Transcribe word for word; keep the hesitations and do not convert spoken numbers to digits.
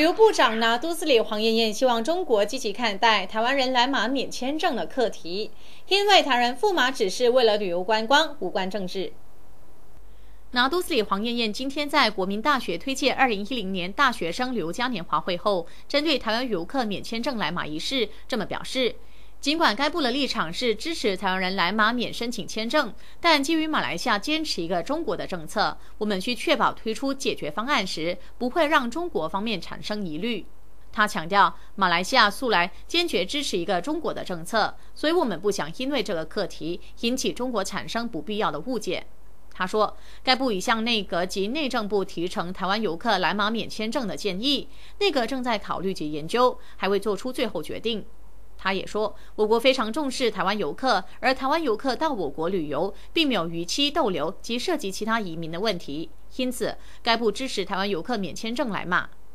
游部长拿督斯里黄燕燕希望中国积极看待台湾人来马免签证的课题，因为台人赴马只是为了旅游观光，无关政治。拿督斯里黄燕燕今天在国民大学推介二零一零年大学生旅游嘉年华会后，针对台湾游客免签证来马一事这么表示。尽管该部的立场是支持台湾人来马免申请签证，但基于马来西亚坚持一个中国的政策，我们需确保推出解决方案时不会让中国方面产生疑虑。他强调，马来西亚素来坚决支持一个中国的政策，所以我们不想因为这个课题引起中国产生不必要的误解。他说，该部已向内阁及内政部提呈台湾游客来马免签证的建议，内阁正在考虑及研究，还未做出最后决定。他也说，我国非常重视台湾游客，而台湾游客到我国旅游并没有逾期逗留及涉及其他移民的问题，因此该部支持台湾游客免签证来马。